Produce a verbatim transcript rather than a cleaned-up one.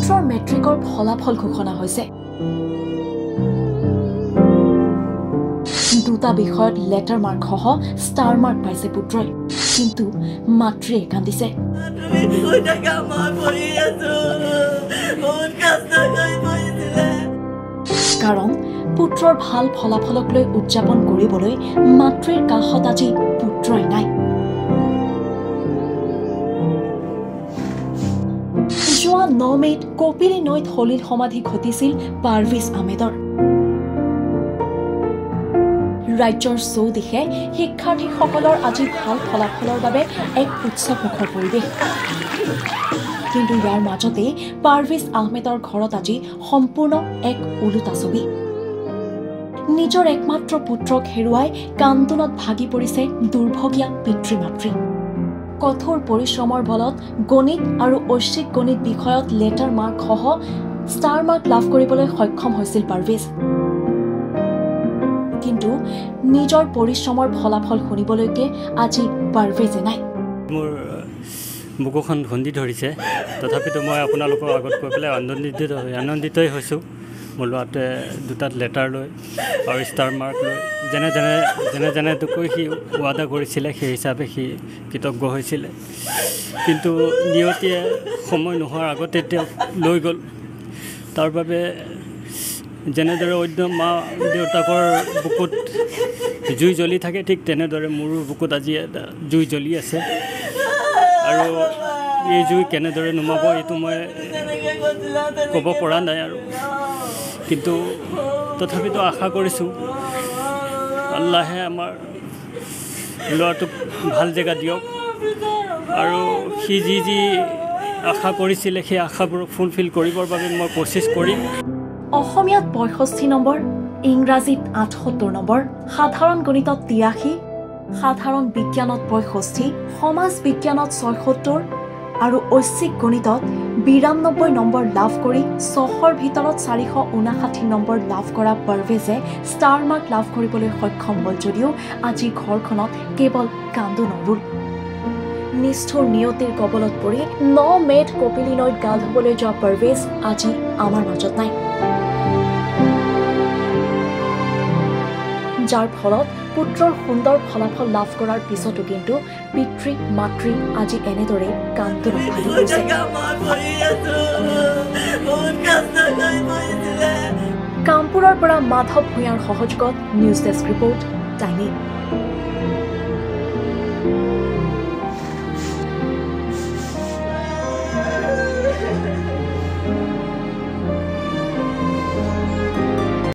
পুত্ৰৰ মেট্ৰিকৰ ফলাফল ঘোষণা হৈছে। দুটা বিষয়ত লেটাৰ মাৰ্ক সহ ষ্টাৰ মাৰ্ক পাইছে পুত্ৰই, কিন্তু মাতৃয়ে কান্দিছে। কাৰণ পুত্ৰৰ ভাল ফলাফলক লৈ উদযাপন কৰিবলৈ মাতৃৰ কাষত আজি পুত্ৰই নাই। যোৱা ন মে'ত কপিলী নৈত সলিল সমাধি ঘটিছিল পাৰভেজ আহমেদৰ। ৰাজ্যৰ চৌদিশে শিক্ষাৰ্থীসকলৰ আজি ভাল ফলাফলৰ বাবে এক উৎসৱমুখৰ পৰিৱেশ। কিন্তু ইয়াৰ মাজতেই পাৰভেজ আহমেদৰ ঘৰত আজি সম্পূৰ্ণ এক ওলোটা ছবি। নিজৰ একমাত্ৰ পুত্ৰক হেৰুৱাই কান্দোনত ভাগি পৰিছে দুৰ্ভগীয়া পিতৃ মাতৃ। কঠোৰ পৰিশ্ৰমৰ বলত গণিত আৰু ঐচ্ছিক গণিত বিষয়ত লেটাৰ মাৰ্ক সহ ষ্টাৰ মাৰ্ক লাভ কৰিবলৈ সক্ষম হৈছিল পাৰভেজ। কিন্তু নিজৰ পৰিশ্ৰমৰ ফলাফল শুনিবলৈকে আজি পাৰভেজে নাই। মোৰ বুকুখন খুন্দি ধৰিছে, তথাপিতো মই আপোনালোকৰ আগত কৈ পেলাই আনন্দিত আনন্দিতই হৈছোঁ। মোৰ ল'ৰাটোৱে দুটাত লেটাৰ লৈ আৰু ষ্টাৰ মাৰ্ক লৈ যেনে যেনে যেনে যেনেকৈ সি ৱাদা কৰিছিলে সেই হিচাপে সি কৃতজ্ঞ হৈছিলে। কিন্তু নিয়তিয়ে সময় নোহোৱাৰ আগতে তেওঁক লৈ গ'ল। তাৰ বাবে যেনেদৰে অন্য মা দেউতাকৰ বুকুত জুই জ্বলি থাকে, ঠিক তেনেদৰে মোৰো বুকুত আজি এটা জুই জ্বলি আছে। আৰু এই জুই কেনেদৰে নুমাব এইটো মই ক'ব পৰা নাই আৰু। কিন্তু তথাপিতো আশা কৰিছোঁ আল্লাহে আমাৰ ল'ৰাটোক ভাল জেগা দিয়ক আৰু সি যি যি আশা কৰিছিলে সেই আশাবোৰক ফুলফিল কৰিবৰ বাবে মই কোচিছ কৰিম। অসমীয়াত পঁয়ষষ্ঠি নম্বৰ, ইংৰাজীত আঠসত্তৰ নম্বৰ, সাধাৰণ গণিতত তিৰাশী, সাধাৰণ বিজ্ঞানত পঁয়ষষ্ঠি, সমাজ বিজ্ঞানত ছয়সত্তৰ আৰু ঐচ্ছিক গণিতত বিৰান্নব্বৈ নম্বৰ লাভ কৰি ছশৰ ভিতৰত চাৰিশ ঊনাষাঠি নম্বৰ লাভ কৰা পাৰভেজে ষ্টাৰ মাৰ্ক লাভ কৰিবলৈ সক্ষম হ'ল যদিও আজি ঘৰখনত কেৱল কান্দো নৰুল। নিষ্ঠুৰ নিয়তিৰ কবলত পৰি ন মে'ত কপিলী নৈত গা ধুবলৈ যোৱা পাৰভেজ আজি আমাৰ মাজত নাই, যাৰ ফলত পুত্ৰৰ সুন্দৰ ফলাফল লাভ কৰাৰ পিছতো কিন্তু পিতৃ মাতৃ আজি এনেদৰে কান্দোনত ভাগি পৰিছে। কামপুৰৰ পৰা মাধৱ ভূঞাৰ সহযোগত নিউজ ডেস্ক ৰিপৰ্ট টাইম।